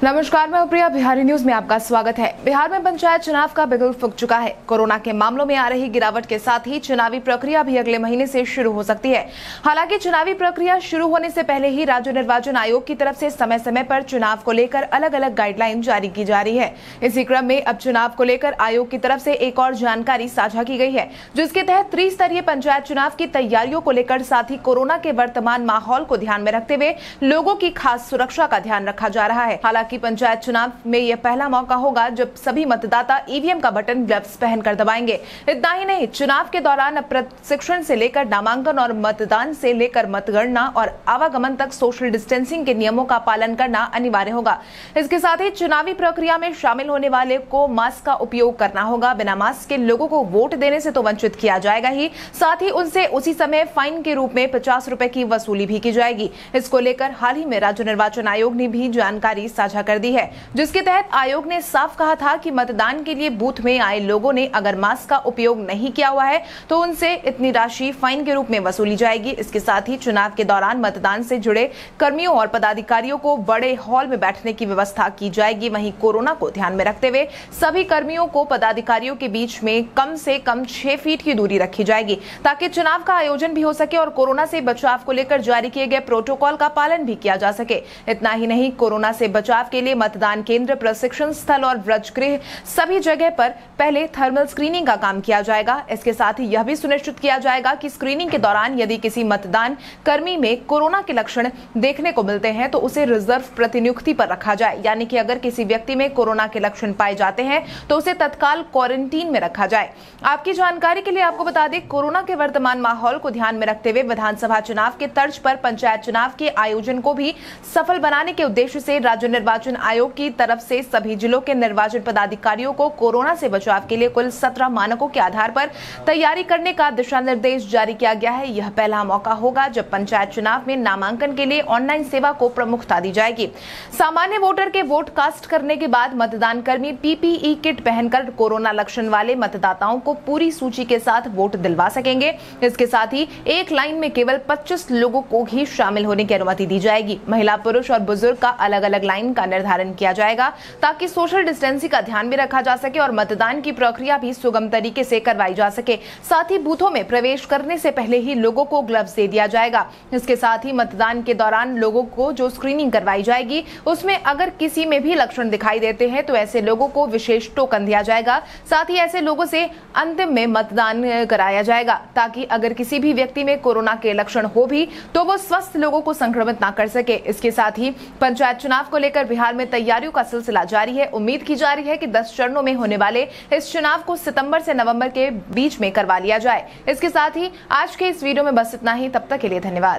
नमस्कार, मैं प्रिया। बिहारी न्यूज में आपका स्वागत है। बिहार में पंचायत चुनाव का बिगुल फूंक चुका है। कोरोना के मामलों में आ रही गिरावट के साथ ही चुनावी प्रक्रिया भी अगले महीने से शुरू हो सकती है। हालांकि चुनावी प्रक्रिया शुरू होने से पहले ही राज्य निर्वाचन आयोग की तरफ से समय समय पर चुनाव को लेकर अलग अलग गाइडलाइन जारी की जा रही है। इसी क्रम में अब चुनाव को लेकर आयोग की तरफ से एक और जानकारी साझा की गई है, जिसके तहत त्रिस्तरीय पंचायत चुनाव की तैयारियों को लेकर साथ ही कोरोना के वर्तमान माहौल को ध्यान में रखते हुए लोगों की खास सुरक्षा का ध्यान रखा जा रहा है। हालांकि पंचायत चुनाव में यह पहला मौका होगा जब सभी मतदाता ईवीएम का बटन ग्लव्स पहनकर दबाएंगे। इतना ही नहीं, चुनाव के दौरान प्रशिक्षण से लेकर नामांकन और मतदान से लेकर मतगणना और आवागमन तक सोशल डिस्टेंसिंग के नियमों का पालन करना अनिवार्य होगा। इसके साथ ही चुनावी प्रक्रिया में शामिल होने वाले को मास्क का उपयोग करना होगा। बिना मास्क के लोगों को वोट देने से तो वंचित किया जाएगा ही, साथ ही उनसे उसी समय फाइन के रूप में 50 रुपए की वसूली भी की जाएगी। इसको लेकर हाल ही में राज्य निर्वाचन आयोग ने भी जानकारी साझा कर दी है, जिसके तहत आयोग ने साफ कहा था कि मतदान के लिए बूथ में आए लोगों ने अगर मास्क का उपयोग नहीं किया हुआ है तो उनसे इतनी राशि फाइन के रूप में वसूली जाएगी। इसके साथ ही चुनाव के दौरान मतदान से जुड़े कर्मियों और पदाधिकारियों को बड़े हॉल में बैठने की व्यवस्था की जाएगी। वहीं कोरोना को ध्यान में रखते हुए सभी कर्मियों को पदाधिकारियों के बीच में कम से कम 6 फीट की दूरी रखी जाएगी, ताकि चुनाव का आयोजन भी हो सके और कोरोना से बचाव को लेकर जारी किए गए प्रोटोकॉल का पालन भी किया जा सके। इतना ही नहीं, कोरोना से बचाव के लिए मतदान केंद्र, प्रशिक्षण स्थल और व्रजगृह सभी जगह पर पहले थर्मल स्क्रीनिंग का काम किया जाएगा। इसके साथ ही यह भी सुनिश्चित किया जाएगा कि स्क्रीनिंग के दौरान यदि किसी मतदान कर्मी में कोरोना के लक्षण देखने को मिलते हैं तो उसे रिजर्व प्रतिनियुक्ति पर रखा जाए, यानी कि अगर किसी व्यक्ति में कोरोना के लक्षण पाए जाते हैं तो उसे तत्काल क्वारंटीन में रखा जाए। आपकी जानकारी के लिए आपको बता दें, कोरोना के वर्तमान माहौल को ध्यान में रखते हुए विधानसभा चुनाव के तर्ज पर पंचायत चुनाव के आयोजन को भी सफल बनाने के उद्देश्य से राज्य निर्वाचन आयोग की तरफ से सभी जिलों के निर्वाचन पदाधिकारियों को कोरोना से बचाव के लिए कुल 17 मानकों के आधार पर तैयारी करने का दिशा निर्देश जारी किया गया है। यह पहला मौका होगा जब पंचायत चुनाव में नामांकन के लिए ऑनलाइन सेवा को प्रमुखता दी जाएगी। सामान्य वोटर के वोट कास्ट करने के बाद मतदान कर्मी पीपीई किट पहनकर कोरोना लक्षण वाले मतदाताओं को पूरी सूची के साथ वोट दिलवा सकेंगे। इसके साथ ही एक लाइन में केवल 25 लोगों को ही शामिल होने की अनुमति दी जाएगी। महिला, पुरुष और बुजुर्ग का अलग अलग लाइन का निर्धारण किया जाएगा, ताकि सोशल डिस्टेंसिंग का ध्यान भी रखा जा सके और मतदान की प्रक्रिया भी सुगम तरीके से करवाई जा सके। साथ ही बूथों में प्रवेश करने से पहले ही लोगों को ग्लव्स दे दिया जाएगा। इसके साथ ही मतदान के दौरान लोगों को जो स्क्रीनिंग करवाई जाएगी उसमें अगर किसी में भी लक्षण दिखाई देते हैं तो ऐसे लोगों को विशेष टोकन दिया जाएगा। साथ ही ऐसे लोगों से अंतिम में मतदान कराया जाएगा, ताकि अगर किसी भी व्यक्ति में कोरोना के लक्षण हो भी तो वो स्वस्थ लोगों को संक्रमित ना कर सके। इसके साथ ही पंचायत चुनाव को लेकर बिहार में तैयारियों का सिलसिला जारी है। उम्मीद की जा रही है कि 10 चरणों में होने वाले इस चुनाव को सितंबर से नवंबर के बीच में करवा लिया जाए। इसके साथ ही आज के इस वीडियो में बस इतना ही। तब तक के लिए धन्यवाद।